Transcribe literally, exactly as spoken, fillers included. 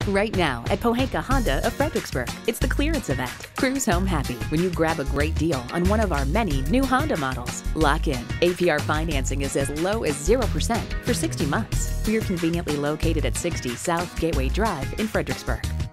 Right now at Pohanka Honda of Fredericksburg, it's the clearance event. Cruise home happy when you grab a great deal on one of our many new Honda models. Lock in. A P R financing is as low as zero percent for sixty months. We are conveniently located at sixty South Gateway Drive in Fredericksburg.